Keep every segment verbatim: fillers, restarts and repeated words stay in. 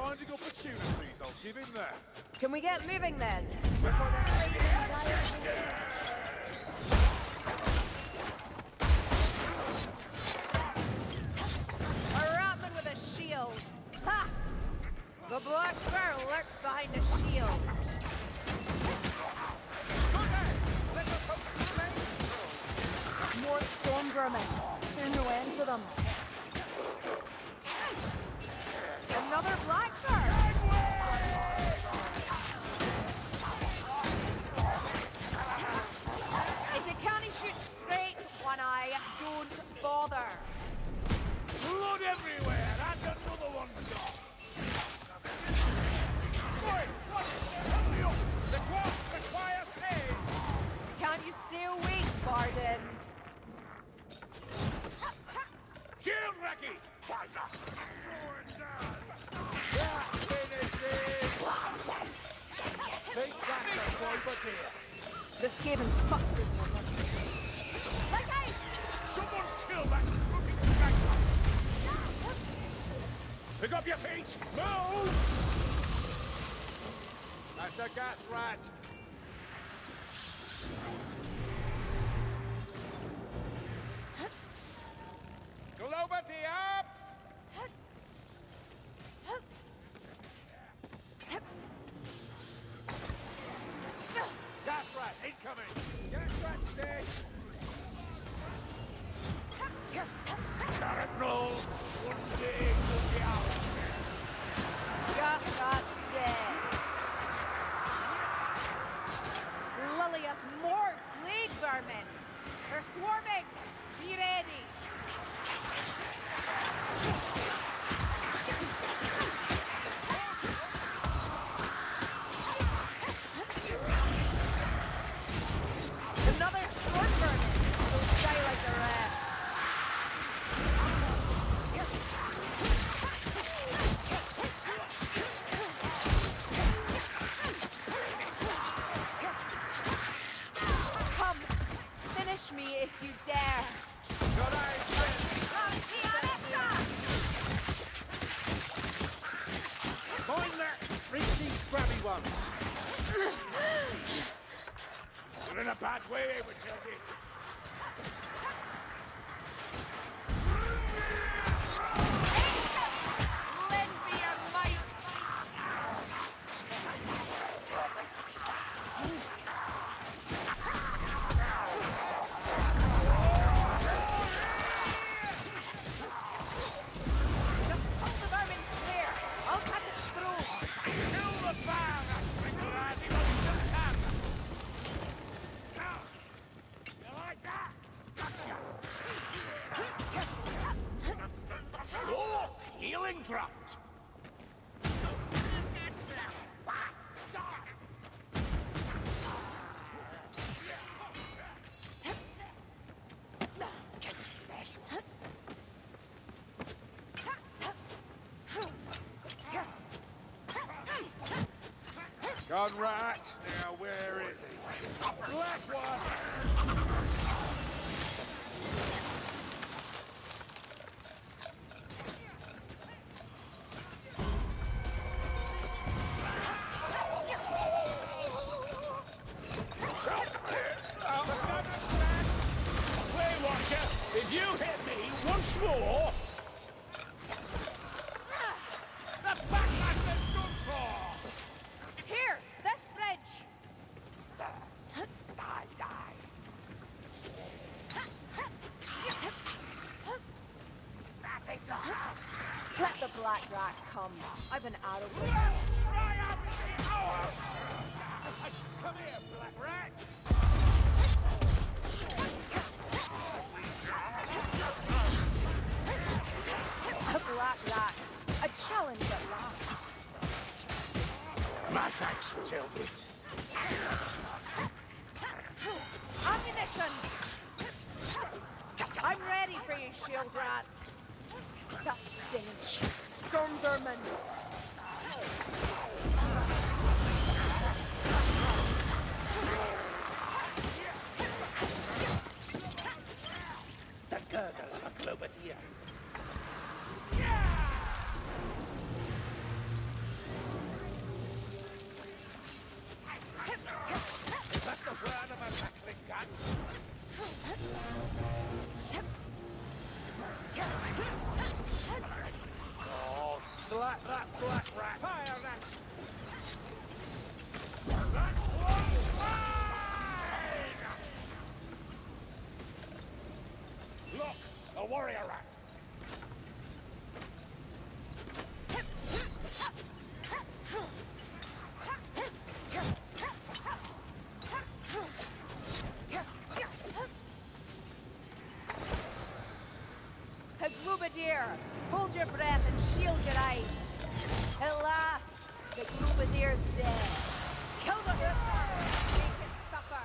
finding opportunities, I'll give him that. Can we get moving then? Before the fleet A ratman with a shield. Ha! The Black Bear lurks behind a shield. More storm vermin. There's no end to them. Another black shark. If you can't shoot straight one eye, don't bother. Blood everywhere! That's another one gone! Boy, what is hurry up! The clock requires aid! Can't you stay awake, Bardin? Shield, Reki! Fire! Yeah, finish it! Take that, boy, but here! The Skaven's faster than us. Like I... Someone kill that fucking dragon! Pick up your feet! Move! That's a gas rat! Globity up! Gas rat incoming! Gas rat stay! Carrot roll! One day will be out! Gas rat dead. Lilith, more plague vermin. They're swarming. Be ready. Another storm vermin. They'll die like the rest. Come, finish me if you dare. Good eye, friend! Find that! Reach these grabby ones! You're in a bad way, Witchelty. Lend me your might. Just pull the vermin clear. I'll cut its throat. Kill the fire, that sprinkle lad! He wants to come! Now! You like that? Gotcha! Look! Healing draft! Gone right. Now where is he? Black one! Play Watcher, if you hit me once more, the backlash is good for! Here, this bridge. Die, die. Let the black rat come. I've an arrow for you. Right up in the hour! Come here, black rat! A black rat. A challenge at last. My thanks, Tilby. Ammunition! I'm ready for you, shield rats. That stench. Storm vermin. The gurgle of a Globadier. like that black rat. Fire that! Look, a warrior rat. Groubadir, hold your breath and shield your eyes. At last, the Groubadir's dead. Kill the hooker, make it suffer.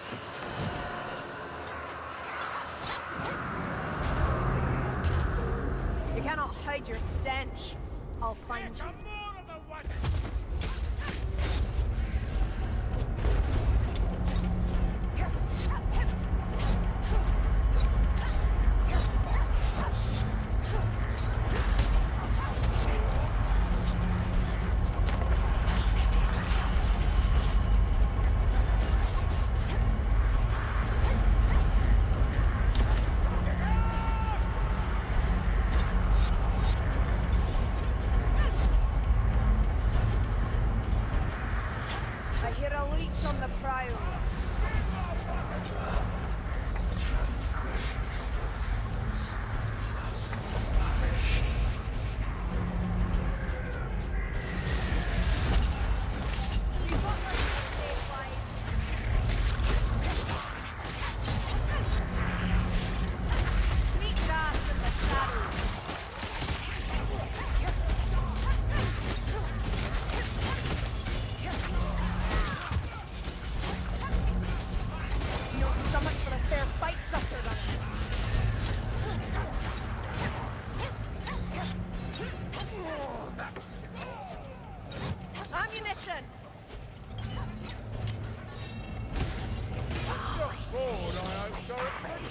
You cannot hide your stench. I'll find you. I hear a leech on the prow. Sneak past in the shadows. No stomach for a fair fight, Doctor Runner. Ammunition! Just bored, I hope, Dorothy.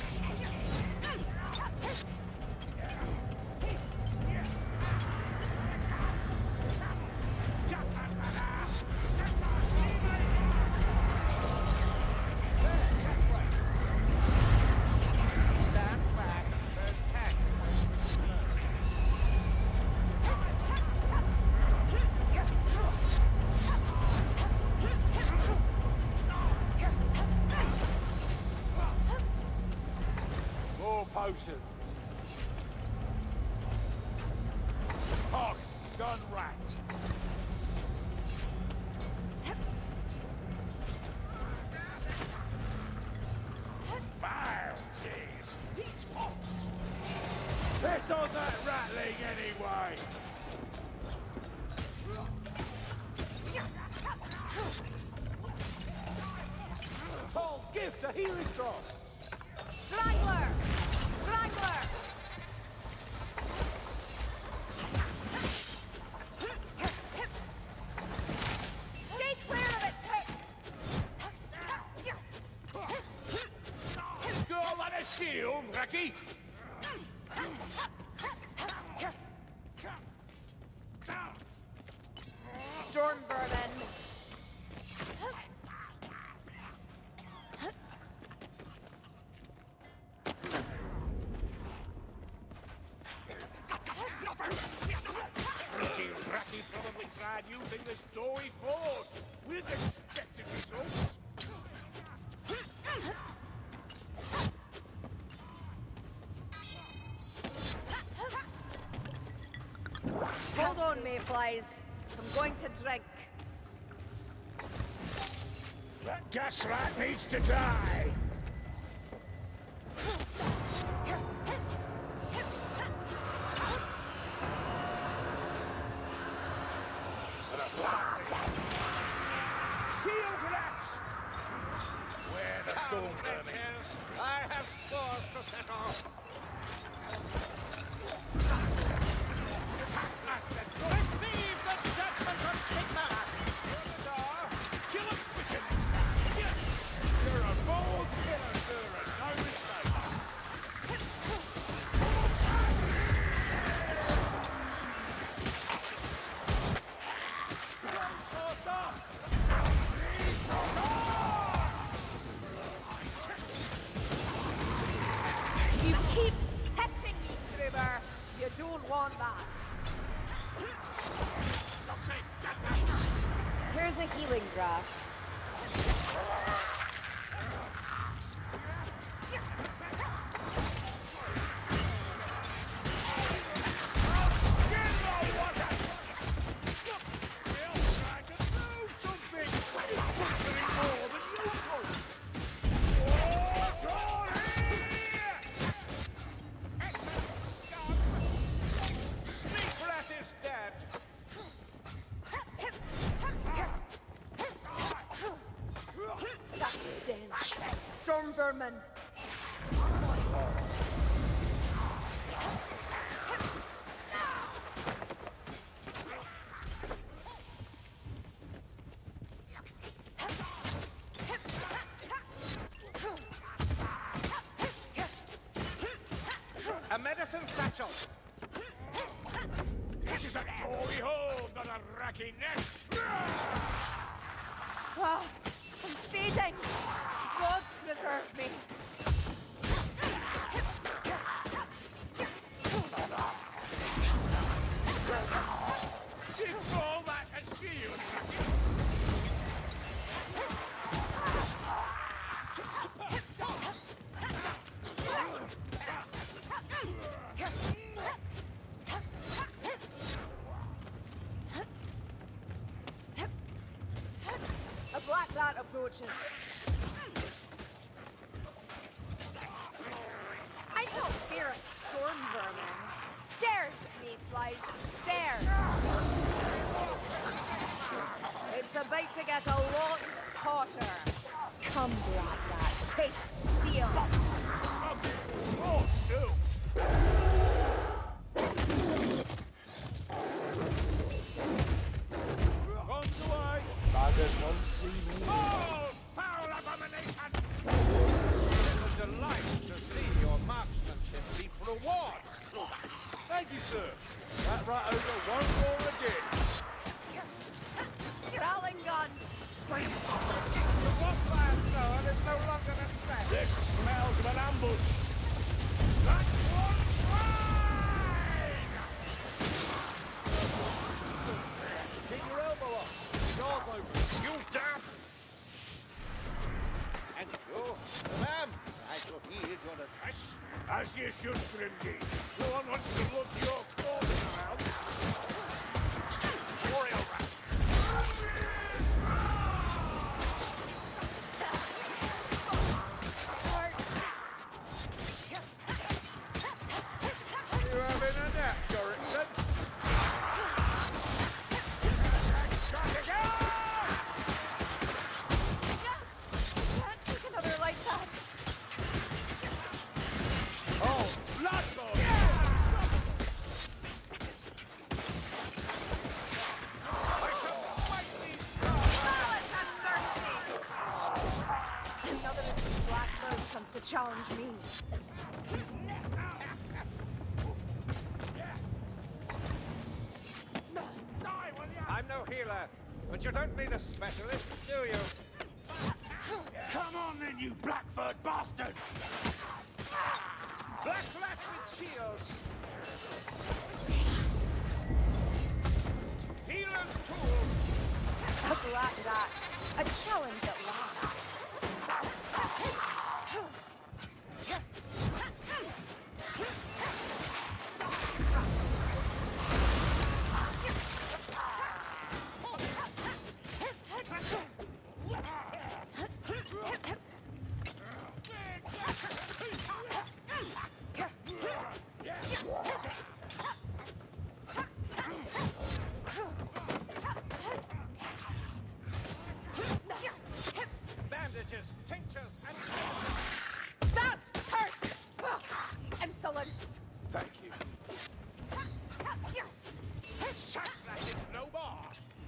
Stand back, there's ten. More potions. Hog, gun rat. Fire, jeez. He's hot. Piss on that rattling anyway. Paul's gift, a healing drop. Strangler! Strangler! Stay clear of it, Tick! Girl on a shield, Raki. Storm vermin. Pretty Raki probably tried using this doughy forge with expected results. Hold on, mayflies. I'm going to drink. That gas rat needs to die. Shield rats! Where the storm vermin? I have scores to settle. Receive the judgment of Sigmar! Kill him quicken! You're a bold killer, Duran, no mistake. You left. That stench. Storm vermin. A medicine satchel. This is a gory hole, not a racky nest. Ah, I'm feeding. Gods preserve me. It's all that a shield. A black rat approaches. I don't fear a storm vermin. Stairs, mayflies, stairs. It's about to get a lot hotter. Come, black rat, taste steel. Oh, no. Guns away. Buggers won't see me. Oh, foul abomination! It's a delight to see your marksmanship reap rewards, Kruber. Thank you, sir. That right over won't roar again. Ralling gun. The wampire thrower is no longer a threat. This smells of an ambush. That's one fine! Keep your elbow up. Doors open. You damn! And you, ma'am, I shall heed your advice. As you should, Grimgate. No one wants to look your corpse around. Warrior rat. You having a nap, Dorrington? Can't take another like that. Oh, blood! Another of these black birds comes to challenge me. I'm no healer, but you don't need a specialist, do you? Come on then, you Blackford bastard! Black rat with shield! Healer's tool! A black rat. A challenge at last. Bandages, tinctures, and... That hurts! Insolence! Thank you. Shut that is no more!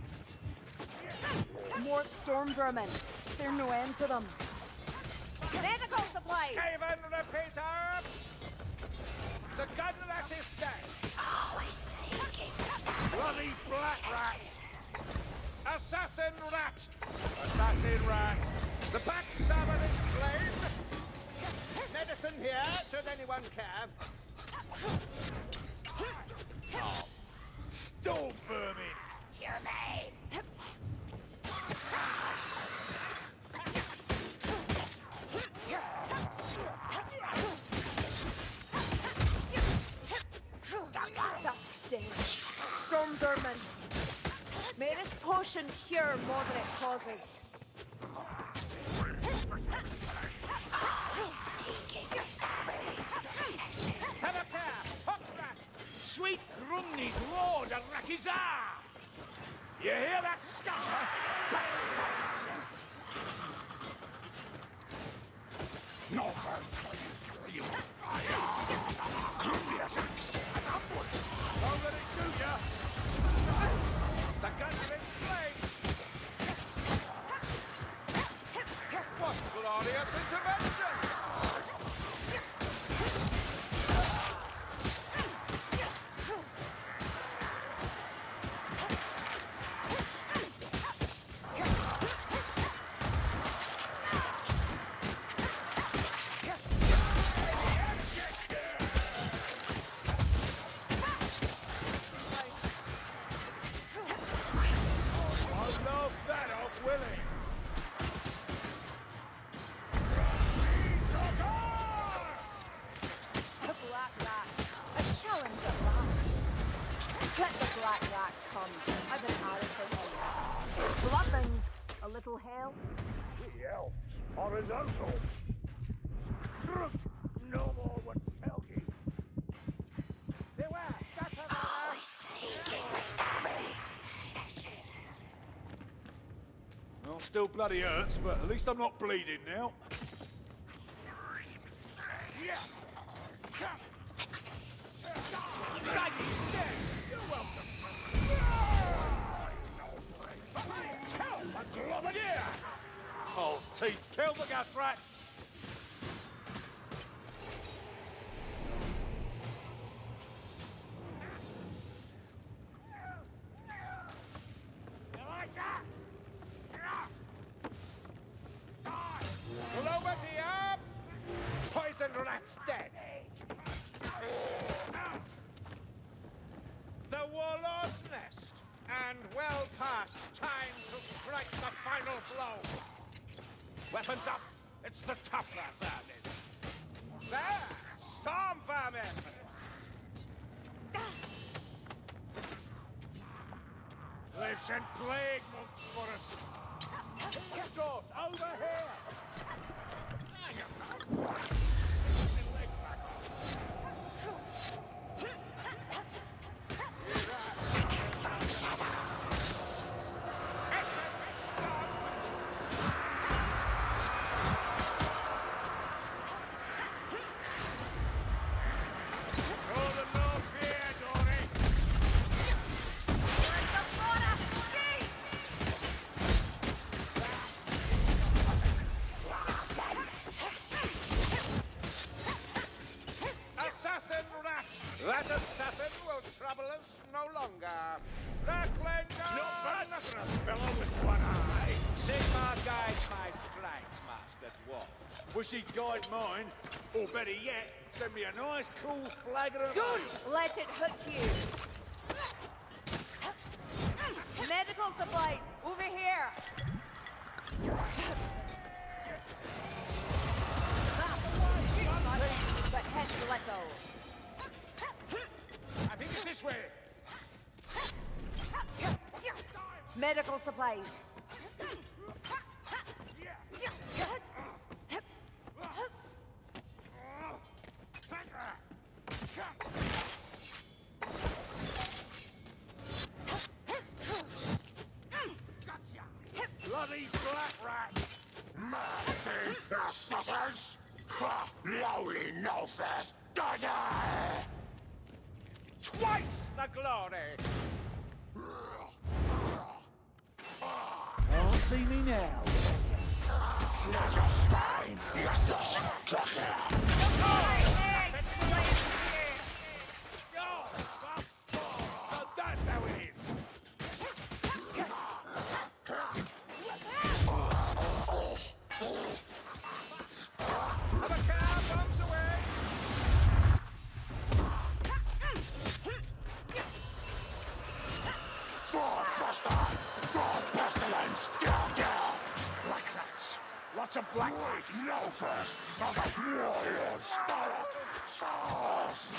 More storm vermin. Is there no end to them? Medical supplies! Skaven repeater! The gun rat is dead! Oh, I say, Bloody black rat! Assassin rat! Assassin rat! The backstabber is slain! Medicine here, should anyone care. Oh. Storm vermin! Hear me! May this potion cure moderate causes. Have a care! Hop back! Sweet Grumney's lord of Rakizar! You hear that, scammer? No, you Don't let it do ya! The gun's in play! What glorious intervention! Hell? We elves, horizontal. No more would tell ye. Beware, that's a Well, still bloody hurts, but at least I'm not bleeding now. Yeah. You're welcome. Globadier! False teeth, kill the gas rat! You like that? Globadier! Poisoned rat's dead. The warlord's nest. And well past time to strike the final blow. Weapons up. It's the tougher vermin. There! Storm vermin! They've sent plague monks for us. Go over here! Hang about. Leg back. That assassin will trouble us no longer. That Glendon! Not bad for a fellow with one eye. Sigmar guides my strikes, Master Dwarf. Wish he'd guide mine, or better yet, send me a nice cool flagon of Don't let it hook you! Medical supplies, over here! But heads little. I think it's this way. Medical supplies. Bloody black rat! Mercy, assassins! Ha! Lowly no-fast! Die! Twice the glory! Can't see me now. Snag your spine, yes, sir! Clocker! So that's how it is! Have a car, bombs away! For Foster! For pestilence! Down, down! Black rats! Lots of black rats! Wait, loafers! Of this warrior stomach! Force!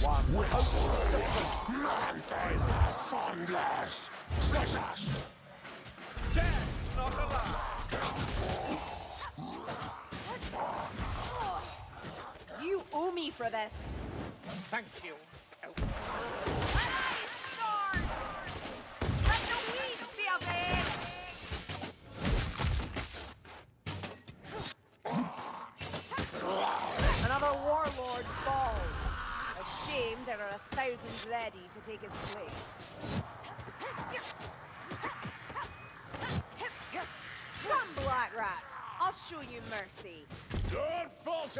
one Which total system. Mountain fungus scissors. Dead, not alive. You owe me for this. Thank you. Elf. Another warlord falls. A shame there are a thousand ready to take his place. Come, Black Rat. I'll show you mercy. Don't falter.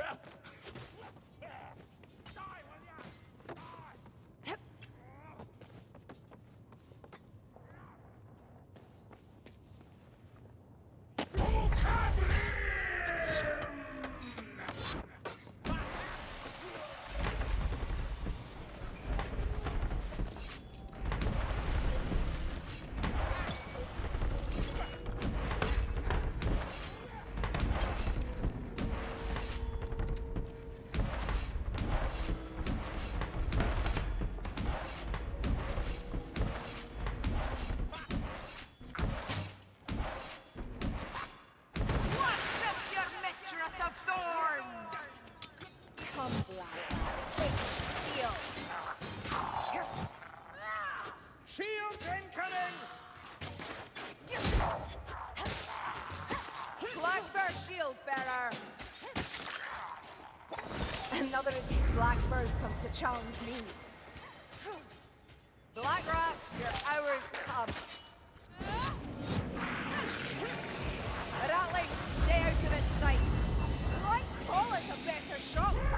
Shields incoming! Black Fur shield bearer! Another of these black furs comes to challenge me. Black Rat, your hours come. Ratling, stay out of its sight. You might call it a better shot.